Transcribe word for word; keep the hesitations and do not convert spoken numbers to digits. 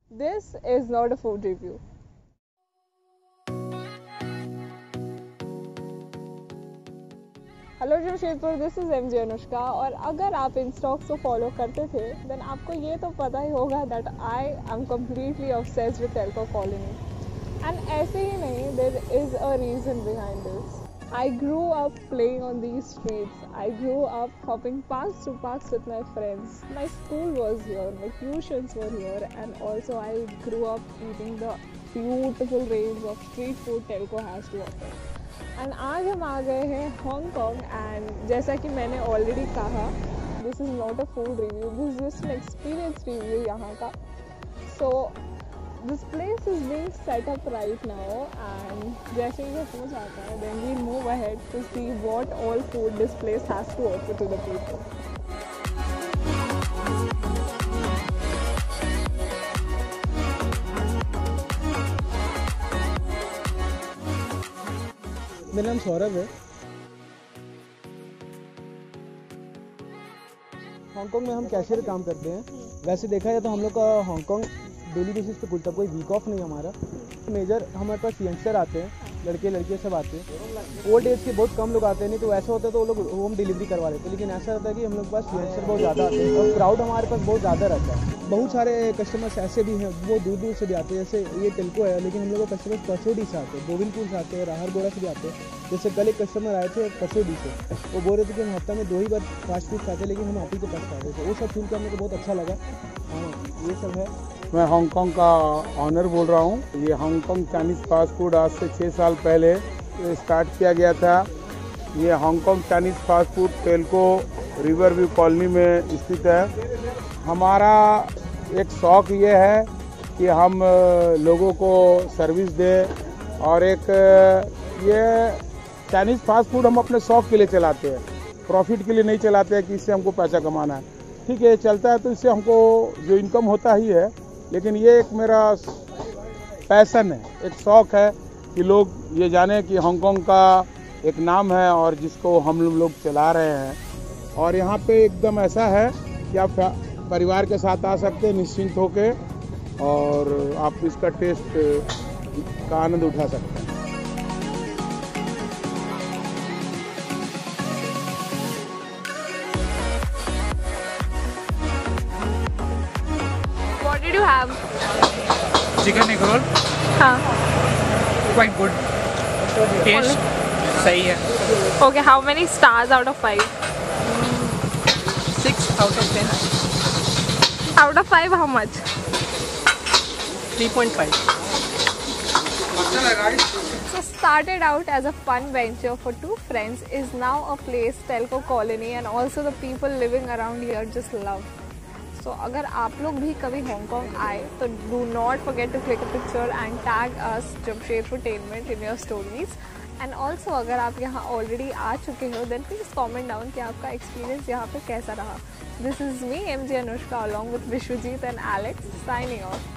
This is not a food review. Hello Jamshedpur, this is M J Anushka. और अगर आप इन stocks को फॉलो करते थे देन आपको ये तो पता ही होगा that I am completely obsessed with Telco colony. And ऐसे ही नहीं, there is a reason behind this. I grew up playing on these streets. I grew up hopping parks to parks with my friends. My school was here, my tuitions were here, and also I grew up eating the beautiful range of street food Telco has to offer. And आज हम आ गए हैं Hong Kong. And जैसा कि मैंने already कहा, this is not a food review, this is just an experience review यहाँ का। So this place is being set up right now, and जैसे ही वो हो जाता है then we move ahead to see what all food this place has to offer to the people. मेरा नाम सौरभ है। हांगकांग में हम कैशियर काम करते हैं। वैसे देखा जाए तो हम लोग का हांगकांग डेली बेसिस पे खुलता, कोई वीक ऑफ नहीं हमारा। मेजर हमारे पास यंगस्टर आते हैं, लड़के लड़के सब आते हैं। ओल्ड एज के बहुत कम लोग आते हैं, नहीं तो ऐसा होता है तो वो लोग होम डिलीवरी करवा लेते हैं। लेकिन ऐसा रहता है कि हम लोग के पास यंगस्टर बहुत ज़्यादा आते हैं और क्राउड हमारे पास बहुत ज़्यादा रहता है। बहुत सारे कस्टमर्स ऐसे भी हैं, वो दूर दूर से भी आते हैं। जैसे ये टेल्को है, लेकिन हम लोग का कस्टमर्स कसोडी से आते हैं, गोविंदपुर से आते हैं, राहरगोड़ा से भी आते हैं। जैसे कल एक कस्टमर आए थे कसोडी से, वो बोल रहे थे कि हम हफ्ता में दो ही बार फास्ट फूड खाते हैं, लेकिन हम आप ही के पास खाते थे। वो सब सुन के हम लोग को बहुत अच्छा लगा। हाँ, ये सब है। मैं हांगकांग का ऑनर बोल रहा हूँ। ये हांगकांग चाइनीज़ फास्ट फूड आज से छः साल पहले स्टार्ट किया गया था। ये Hong Kong Chinese fast food Telco river view colony में स्थित है। हमारा एक शौक़ ये है कि हम लोगों को सर्विस दें, और एक ये चाइनीज़ फास्ट फूड हम अपने शौक़ के लिए चलाते हैं, प्रॉफिट के लिए नहीं चलाते हैं कि इससे हमको पैसा कमाना है। ठीक है, चलता है तो इससे हमको जो इनकम होता ही है, लेकिन ये एक मेरा पैशन है, एक शौक़ है कि लोग ये जाने कि हांगकांग का एक नाम है और जिसको हम लोग चला रहे हैं। और यहाँ पे एकदम ऐसा है कि आप परिवार के साथ आ सकते हैं निश्चिंत होके, और आप इसका टेस्ट का आनंद उठा सकते हैं। What did you have? Chicken egg roll, हाँ, क्वाइट गुड, टेस्ट सही है। okay, how many stars out of five? Six out of ten, Out of five, how much? Three point five. So started out as a fun venture for two friends is now a place Telco Colony and also the people living around here just love. So अगर आप लोग भी कभी Hong Kong आए तो do not forget to click a picture and tag us Jamshedpurtainment in your stories. And also अगर आप यहाँ ऑलरेडी आ चुके हो देन प्लीज़ कमेंट डाउन कि आपका एक्सपीरियंस यहाँ पे कैसा रहा। This is me M J Anushka along with Biswajit and Alex signing of.